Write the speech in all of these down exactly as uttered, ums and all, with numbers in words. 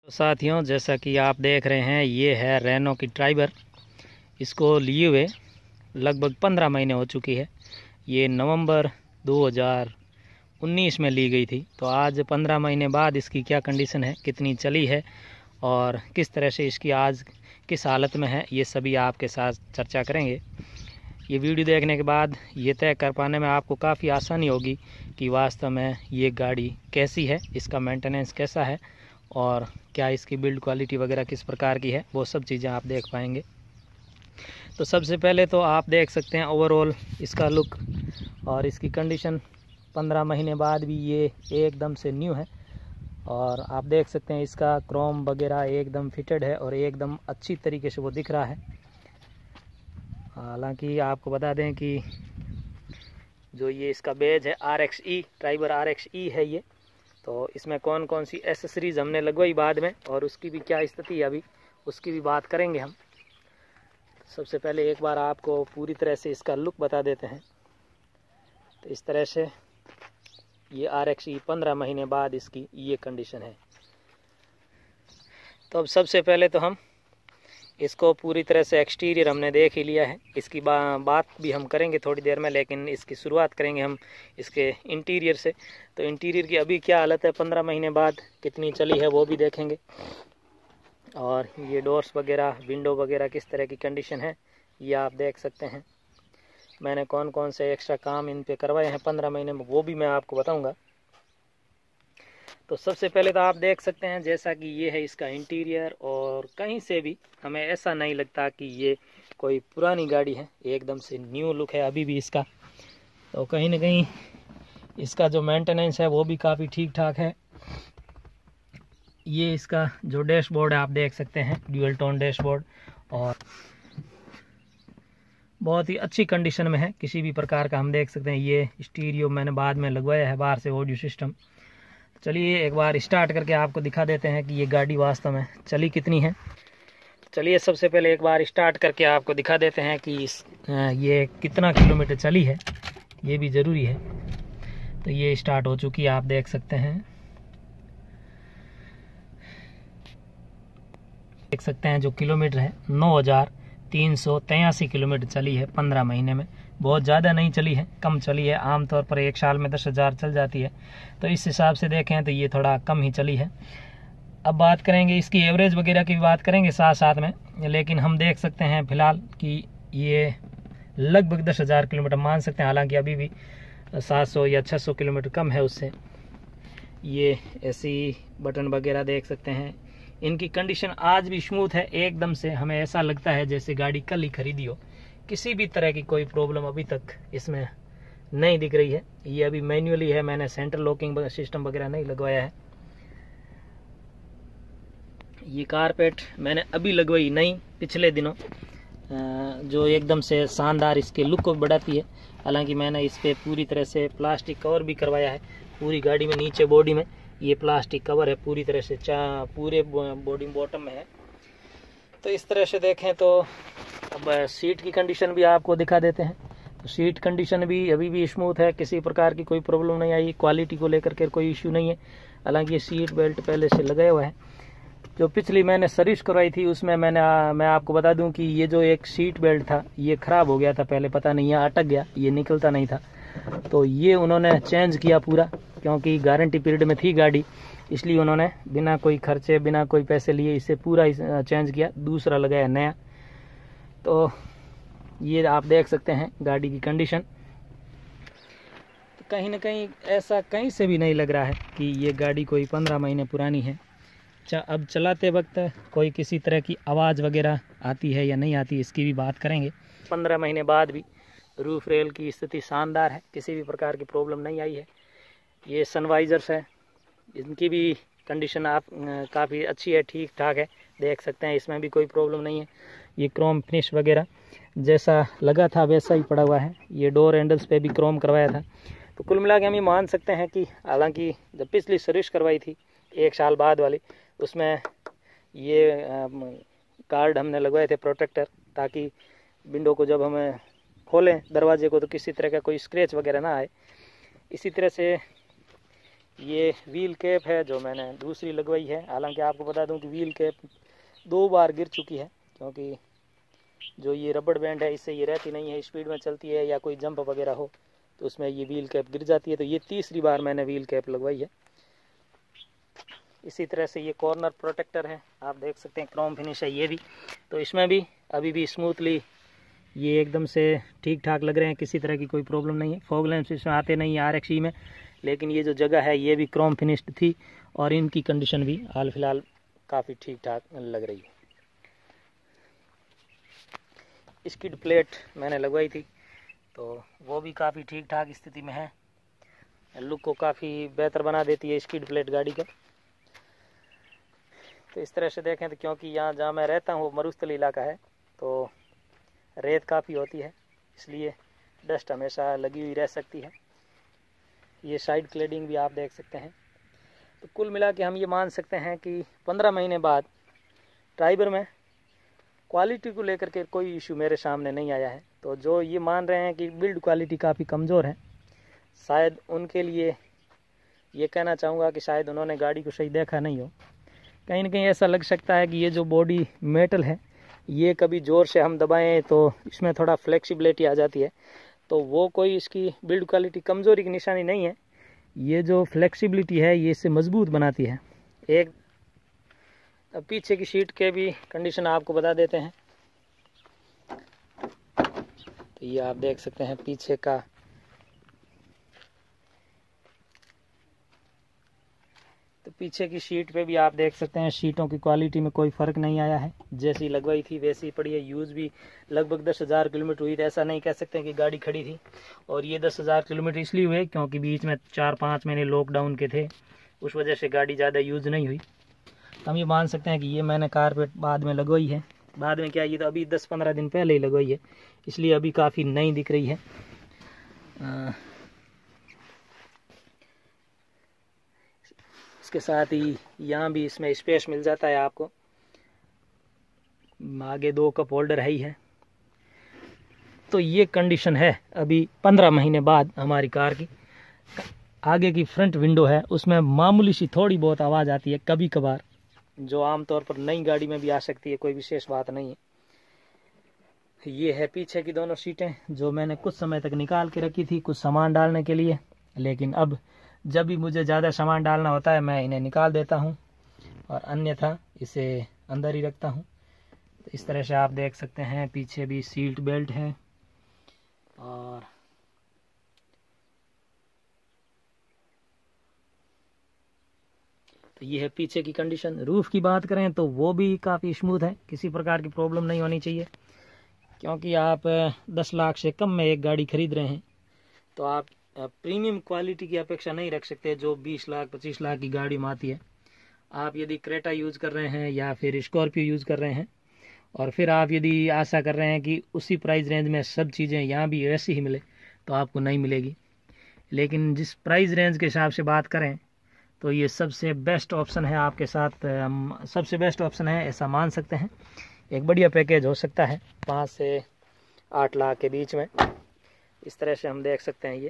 तो साथियों, जैसा कि आप देख रहे हैं, ये है रेनो की ट्राइबर। इसको लिए हुए लगभग पंद्रह महीने हो चुकी है। ये नवंबर दो हज़ार उन्नीस में ली गई थी। तो आज पंद्रह महीने बाद इसकी क्या कंडीशन है, कितनी चली है और किस तरह से इसकी आज किस हालत में है, ये सभी आपके साथ चर्चा करेंगे। ये वीडियो देखने के बाद ये तय कर पाने में आपको काफ़ी आसानी होगी कि वास्तव में ये गाड़ी कैसी है, इसका मेंटेनेंस कैसा है और क्या इसकी बिल्ड क्वालिटी वगैरह किस प्रकार की है, वो सब चीज़ें आप देख पाएंगे। तो सबसे पहले तो आप देख सकते हैं ओवरऑल इसका लुक और इसकी कंडीशन पंद्रह महीने बाद भी ये एकदम से न्यू है। और आप देख सकते हैं इसका क्रोम वगैरह एकदम फिटेड है और एकदम अच्छी तरीके से वो दिख रहा है। हालांकि आपको बता दें कि जो ये इसका बेज है R X E Triber R X E है ये। तो इसमें कौन कौन सी एसेसरीज हमने लगवाई बाद में और उसकी भी क्या स्थिति है अभी, उसकी भी बात करेंगे हम। सबसे पहले एक बार आपको पूरी तरह से इसका लुक बता देते हैं। तो इस तरह से ये आर एक्स ई पंद्रह महीने बाद इसकी ये कंडीशन है। तो अब सबसे पहले तो हम इसको पूरी तरह से एक्सटीरियर हमने देख ही लिया है। इसकी बा, बात भी हम करेंगे थोड़ी देर में, लेकिन इसकी शुरुआत करेंगे हम इसके इंटीरियर से। तो इंटीरियर की अभी क्या हालत है, पंद्रह महीने बाद कितनी चली है वो भी देखेंगे। और ये डोर्स वगैरह, विंडो वगैरह किस तरह की कंडीशन है ये आप देख सकते हैं। मैंने कौन कौन से एक्स्ट्रा काम इन पे करवाए हैं पंद्रह महीने में, वो भी मैं आपको बताऊँगा। तो सबसे पहले तो आप देख सकते हैं जैसा कि ये है इसका इंटीरियर, और कहीं से भी हमें ऐसा नहीं लगता कि ये कोई पुरानी गाड़ी है, एकदम से न्यू लुक है अभी भी इसका। तो कहीं ना कहीं इसका जो मेंटेनेंस है वो भी काफ़ी ठीक ठाक है। ये इसका जो डैशबोर्ड है आप देख सकते हैं, ड्यूअल टोन डैशबोर्ड, और बहुत ही अच्छी कंडीशन में है, किसी भी प्रकार का हम देख सकते हैं। ये स्टीरियो मैंने बाद में लगवाया है बाहर से, ऑडियो सिस्टम। चलिए एक बार स्टार्ट करके आपको दिखा देते हैं कि ये गाड़ी वास्तव में चली कितनी है। चलिए सबसे पहले एक बार स्टार्ट करके आपको दिखा देते हैं कि इस ये कितना किलोमीटर चली है, ये भी ज़रूरी है। तो ये स्टार्ट हो चुकी है, आप देख सकते हैं देख सकते हैं जो किलोमीटर है नौ हज़ार तीन सौ तिरासी किलोमीटर चली है पंद्रह महीने में। बहुत ज़्यादा नहीं चली है, कम चली है। आमतौर पर एक साल में दस हज़ार चल जाती है, तो इस हिसाब से देखें तो ये थोड़ा कम ही चली है। अब बात करेंगे इसकी एवरेज वगैरह की, बात करेंगे साथ साथ में, लेकिन हम देख सकते हैं फिलहाल कि ये लगभग दस हज़ार किलोमीटर मान सकते हैं। हालांकि अभी भी सात सौ या छः सौ किलोमीटर कम है उससे। ये एसी बटन वगैरह देख सकते हैं, इनकी कंडीशन आज भी स्मूथ है एकदम से। हमें ऐसा लगता है जैसे गाड़ी कल ही खरीदी हो, किसी भी तरह की कोई प्रॉब्लम अभी तक इसमें नहीं दिख रही है। ये अभी मैन्युअली है, मैंने सेंटर लॉकिंग सिस्टम वगैरह नहीं लगवाया है। ये कारपेट मैंने अभी लगवाई नहीं, पिछले दिनों, जो एकदम से शानदार इसके लुक को बढ़ाती है। हालांकि मैंने इस पर पूरी तरह से प्लास्टिक कवर भी करवाया है। पूरी गाड़ी में नीचे बॉडी में ये प्लास्टिक कवर है पूरी तरह से, चा पूरे बॉडी बॉटम में है। तो इस तरह से देखें तो अब सीट की कंडीशन भी आपको दिखा देते हैं। तो सीट कंडीशन भी अभी भी स्मूथ है, किसी प्रकार की कोई प्रॉब्लम नहीं आई, क्वालिटी को लेकर के कोई इश्यू नहीं है। हालांकि ये सीट बेल्ट पहले से लगाया हुआ है। जो पिछली मैंने सर्विस करवाई थी उसमें मैंने आ, मैं आपको बता दूं कि ये जो एक सीट बेल्ट था ये ख़राब हो गया था पहले, पता नहीं यहाँ अटक गया, ये निकलता नहीं था। तो ये उन्होंने चेंज किया पूरा, क्योंकि गारंटी पीरियड में थी गाड़ी, इसलिए उन्होंने बिना कोई खर्चे बिना कोई पैसे लिए इसे पूरा चेंज किया, दूसरा लगाया नया। तो ये आप देख सकते हैं गाड़ी की कंडीशन। तो कहीं ना कहीं ऐसा कहीं से भी नहीं लग रहा है कि ये गाड़ी कोई पंद्रह महीने पुरानी है। अच्छा, अब चलाते वक्त कोई किसी तरह की आवाज़ वगैरह आती है या नहीं आती, इसकी भी बात करेंगे। पंद्रह महीने बाद भी रूफ रेल की स्थिति शानदार है, किसी भी प्रकार की प्रॉब्लम नहीं आई है। ये सनवाइजर्स है, इनकी भी कंडीशन आप काफ़ी अच्छी है, ठीक ठाक है, देख सकते हैं, इसमें भी कोई प्रॉब्लम नहीं है। ये क्रोम फिनिश वगैरह जैसा लगा था वैसा ही पड़ा हुआ है। ये डोर हैंडल्स पे भी क्रोम करवाया था। तो कुल मिला के हम ये मान सकते हैं कि हालांकि जब पिछली सर्विस करवाई थी एक साल बाद वाली, उसमें ये कार्ड हमने लगवाए थे प्रोटेक्टर, ताकि विंडो को जब हमें खोलें दरवाजे को तो किसी तरह का कोई स्क्रैच वगैरह ना आए। इसी तरह से ये व्हील कैप है जो मैंने दूसरी लगवाई है। हालांकि आपको बता दूं कि व्हील कैप दो बार गिर चुकी है, क्योंकि जो ये रबड़ बैंड है इससे ये रहती नहीं है, स्पीड में चलती है या कोई जंप वगैरह हो तो उसमें ये व्हील कैप गिर जाती है। तो ये तीसरी बार मैंने व्हील कैप लगवाई है। इसी तरह से ये कॉर्नर प्रोटेक्टर है, आप देख सकते हैं क्रोम फिनिश है ये भी। तो इसमें भी अभी भी स्मूथली ये एकदम से ठीक ठाक लग रहे हैं, किसी तरह की कोई प्रॉब्लम नहीं है। फॉग लैंप्स इसमें आते नहीं है आर एक्स ई में, लेकिन ये जो जगह है ये भी क्रोम फिनिश्ड थी और इनकी कंडीशन भी हाल फिलहाल काफ़ी ठीक ठाक लग रही है। स्किड प्लेट मैंने लगवाई थी तो वो भी काफ़ी ठीक ठाक स्थिति में है, लुक को काफ़ी बेहतर बना देती है स्किड प्लेट गाड़ी का। तो इस तरह से देखें तो क्योंकि यहाँ जहाँ मैं रहता हूँ मरुस्थल इलाका है तो रेत काफ़ी होती है, इसलिए डस्ट हमेशा लगी हुई रह सकती है। ये साइड क्लेडिंग भी आप देख सकते हैं। तो कुल मिला के हम ये मान सकते हैं कि पंद्रह महीने बाद ट्राइबर में क्वालिटी को लेकर के कोई इशू मेरे सामने नहीं आया है। तो जो ये मान रहे हैं कि बिल्ड क्वालिटी काफ़ी कमज़ोर है, शायद उनके लिए ये कहना चाहूँगा कि शायद उन्होंने गाड़ी को सही देखा नहीं हो। कहीं ना कहीं ऐसा लग सकता है कि ये जो बॉडी मेटल है ये कभी ज़ोर से हम दबाएं तो इसमें थोड़ा फ्लेक्सिबिलिटी आ जाती है, तो वो कोई इसकी बिल्ड क्वालिटी कमज़ोरी की निशानी नहीं है। ये जो फ्लेक्सिबिलिटी है ये इससे मजबूत बनाती है। एक अब पीछे की सीट के भी कंडीशन आपको बता देते हैं। तो ये आप देख सकते हैं पीछे का, तो पीछे की सीट पे भी आप देख सकते हैं सीटों की क्वालिटी में कोई फ़र्क नहीं आया है, जैसी लगवाई थी वैसी पड़ी है। यूज़ भी लगभग दस हज़ार किलोमीटर हुई थी, ऐसा नहीं कह सकते कि गाड़ी खड़ी थी। और ये दस हज़ार किलोमीटर इसलिए हुए क्योंकि बीच में चार पाँच महीने लॉकडाउन के थे, उस वजह से गाड़ी ज़्यादा यूज़ नहीं हुई। हम ये मान सकते हैं कि ये मैंने कारपेट बाद में लगवाई है। बाद में क्या, ये तो अभी दस पंद्रह दिन पहले ही लगवाई है, इसलिए अभी काफ़ी नई दिख रही है। आ, इसके साथ ही यहाँ भी इसमें स्पेस मिल जाता है आपको, आगे दो कप होल्डर है ही है। तो ये कंडीशन है अभी पंद्रह महीने बाद हमारी कार की। आगे की फ्रंट विंडो है उसमें मामूली सी थोड़ी बहुत आवाज़ आती है कभी कभार, जो आमतौर पर नई गाड़ी में भी आ सकती है, कोई विशेष बात नहीं है। ये है पीछे की दोनों सीटें जो मैंने कुछ समय तक निकाल के रखी थी कुछ सामान डालने के लिए, लेकिन अब जब भी मुझे ज़्यादा सामान डालना होता है मैं इन्हें निकाल देता हूँ और अन्यथा इसे अंदर ही रखता हूँ। तो इस तरह से आप देख सकते हैं पीछे भी सीट बेल्ट है। और तो ये है पीछे की कंडीशन। रूफ़ की बात करें तो वो भी काफ़ी स्मूथ है, किसी प्रकार की प्रॉब्लम नहीं होनी चाहिए, क्योंकि आप दस लाख से कम में एक गाड़ी खरीद रहे हैं तो आप प्रीमियम क्वालिटी की अपेक्षा नहीं रख सकते जो बीस लाख पच्चीस लाख की गाड़ी में आती है। आप यदि क्रेटा यूज़ कर रहे हैं या फिर स्कॉर्पियो यूज़ कर रहे हैं और फिर आप यदि आशा कर रहे हैं कि उसी प्राइस रेंज में सब चीज़ें यहाँ भी वैसी ही मिले तो आपको नहीं मिलेगी। लेकिन जिस प्राइस रेंज के हिसाब से बात करें तो ये सबसे बेस्ट ऑप्शन है आपके साथ, हम सबसे बेस्ट ऑप्शन है ऐसा मान सकते हैं। एक बढ़िया पैकेज हो सकता है पाँच से आठ लाख के बीच में, इस तरह से हम देख सकते हैं। ये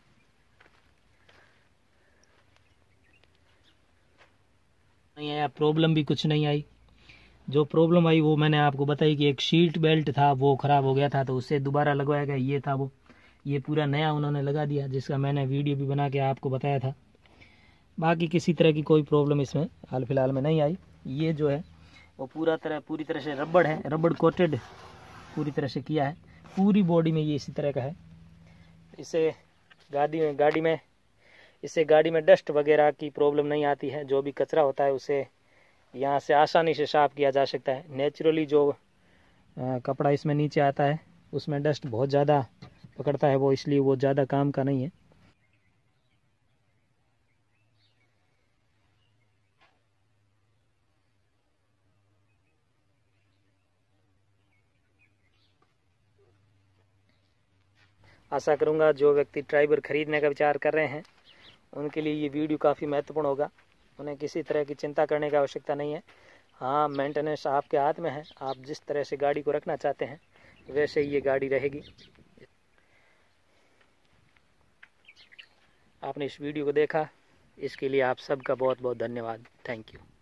नहीं आया, प्रॉब्लम भी कुछ नहीं आई। जो प्रॉब्लम आई वो मैंने आपको बताई कि एक सीट बेल्ट था वो ख़राब हो गया था तो उससे दोबारा लगवाया गया, ये था वो, ये पूरा नया उन्होंने लगा दिया जिसका मैंने वीडियो भी बना के आपको बताया था। बाकी किसी तरह की कोई प्रॉब्लम इसमें हाल फिलहाल में नहीं आई। ये जो है वो पूरा तरह पूरी तरह से रबड़ है, रबड़ कोटेड पूरी तरह से किया है, पूरी बॉडी में ये इसी तरह का है। इससे गाड़ी में गाड़ी में इससे गाड़ी में डस्ट वगैरह की प्रॉब्लम नहीं आती है। जो भी कचरा होता है उसे यहाँ से आसानी से साफ़ किया जा सकता है। नेचुरली जो आ, कपड़ा इसमें नीचे आता है उसमें डस्ट बहुत ज़्यादा पकड़ता है वो, इसलिए वो ज़्यादा काम का नहीं है। आशा करूँगा जो व्यक्ति ट्राइबर खरीदने का विचार कर रहे हैं उनके लिए ये वीडियो काफ़ी महत्वपूर्ण होगा। उन्हें किसी तरह की चिंता करने की आवश्यकता नहीं है। हाँ, मेंटेनेंस आपके हाथ में है, आप जिस तरह से गाड़ी को रखना चाहते हैं वैसे ही ये गाड़ी रहेगी। आपने इस वीडियो को देखा, इसके लिए आप सबका बहुत बहुत धन्यवाद। Thank you.